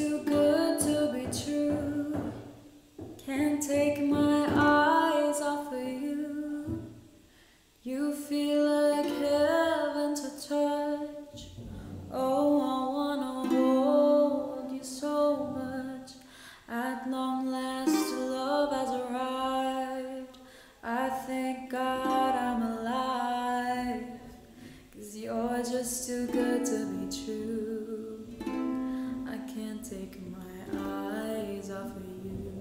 too good to be true. Can't take my eyes off of you. You feel like heaven to touch. Oh, I wanna hold you so much. At long last, love has arrived. I thank God I'm alive, 'cause you're just too good to be true. I can't take my eyes off of you.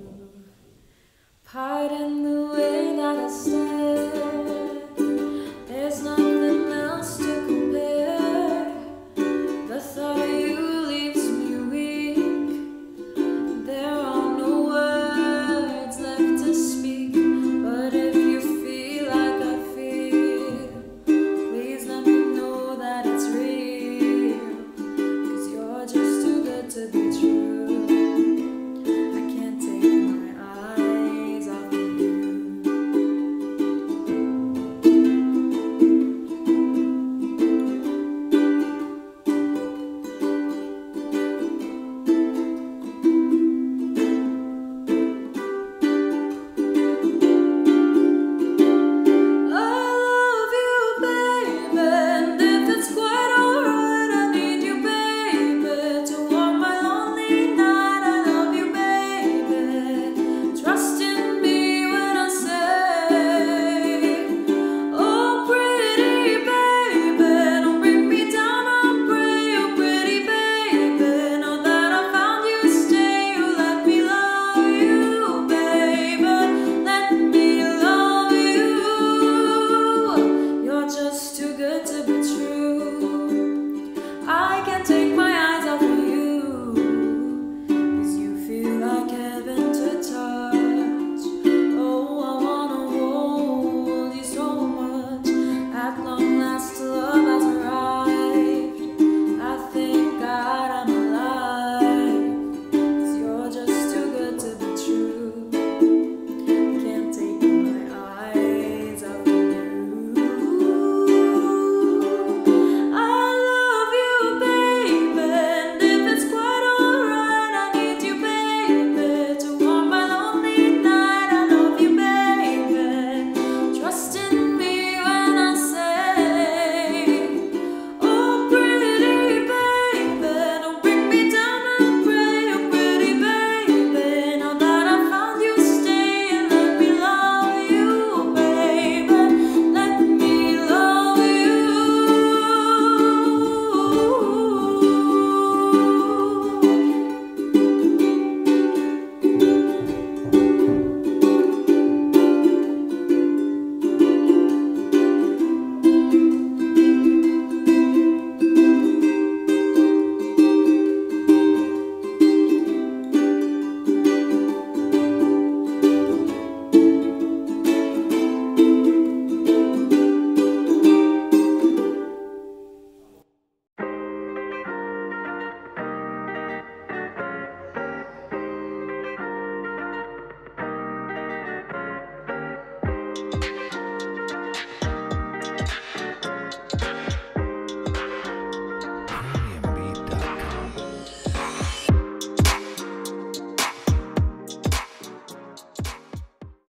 Pardon the way that I stare. There's nothing else to compare. The thought of you leaves me weak. There are no words left to speak. But if you feel like I feel, please let me know that it's real. 'Cause you're just too good to be true. I can't take my eyes off of you. Long